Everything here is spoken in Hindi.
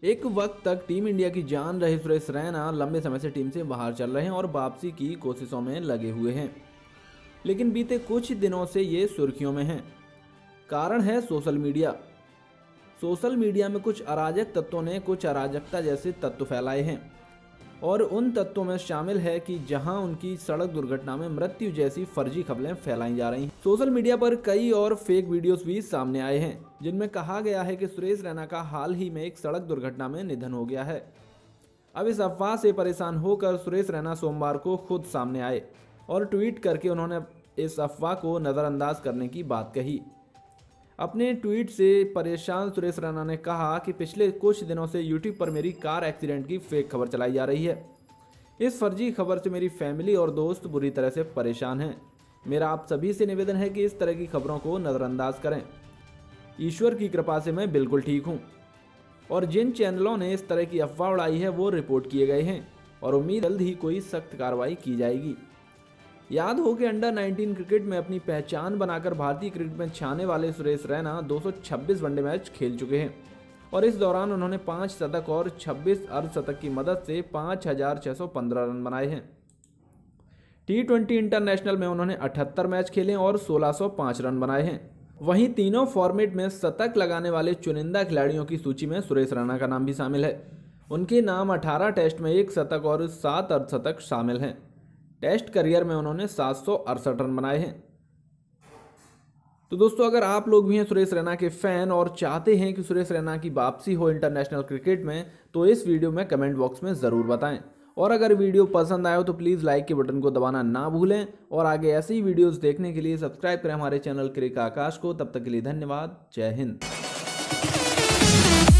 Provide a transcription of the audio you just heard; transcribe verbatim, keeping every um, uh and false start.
एक वक्त तक टीम इंडिया की जान रहे सुरेश रैना लंबे समय से टीम से बाहर चल रहे हैं और वापसी की कोशिशों में लगे हुए हैं, लेकिन बीते कुछ दिनों से ये सुर्खियों में हैं। कारण है सोशल मीडिया। सोशल मीडिया में कुछ अराजक तत्वों ने कुछ अराजकता जैसे तत्व फैलाए हैं और उन तत्वों में शामिल है कि जहां उनकी सड़क दुर्घटना में मृत्यु जैसी फर्जी खबरें फैलाई जा रही हैं। सोशल मीडिया पर कई और फेक वीडियोस भी सामने आए हैं जिनमें कहा गया है कि सुरेश रैना का हाल ही में एक सड़क दुर्घटना में निधन हो गया है। अब इस अफवाह से परेशान होकर सुरेश रैना सोमवार को खुद सामने आए और ट्वीट करके उन्होंने इस अफवाह को नज़रअंदाज करने की बात कही। अपने ट्वीट से परेशान सुरेश रैना ने कहा कि पिछले कुछ दिनों से यूट्यूब पर मेरी कार एक्सीडेंट की फेक खबर चलाई जा रही है। इस फर्जी खबर से मेरी फैमिली और दोस्त बुरी तरह से परेशान हैं। मेरा आप सभी से निवेदन है कि इस तरह की खबरों को नज़रअंदाज करें। ईश्वर की कृपा से मैं बिल्कुल ठीक हूँ और जिन चैनलों ने इस तरह की अफवाह उड़ाई है वो रिपोर्ट किए गए हैं और उम्मीद जल्द ही कोई सख्त कार्रवाई की जाएगी। याद हो कि अंडर नाइनटीन क्रिकेट में अपनी पहचान बनाकर भारतीय क्रिकेट में छाने वाले सुरेश रैना दो सौ छब्बीस वनडे मैच खेल चुके हैं और इस दौरान उन्होंने पाँच शतक और छब्बीस अर्धशतक की मदद से पाँच हज़ार छः सौ पंद्रह रन बनाए हैं। टी ट्वेंटी इंटरनेशनल में उन्होंने अठहत्तर मैच खेले और सोलह सौ पाँच रन बनाए हैं। वहीं तीनों फॉर्मेट में शतक लगाने वाले चुनिंदा खिलाड़ियों की सूची में सुरेश रैना का नाम भी शामिल है। उनके नाम अठारह टेस्ट में एक शतक और सात अर्धशतक शामिल हैं। टेस्ट करियर में उन्होंने सात सौ अड़सठ रन बनाए हैं। तो दोस्तों, अगर आप लोग भी हैं सुरेश रैना के फैन और चाहते हैं कि सुरेश रैना की वापसी हो इंटरनेशनल क्रिकेट में, तो इस वीडियो में कमेंट बॉक्स में ज़रूर बताएं। और अगर वीडियो पसंद आए हो तो प्लीज़ लाइक के बटन को दबाना ना भूलें और आगे ऐसी ही वीडियोज़ देखने के लिए सब्सक्राइब करें हमारे चैनल क्रिक आकाश को। तब तक के लिए धन्यवाद। जय हिंद।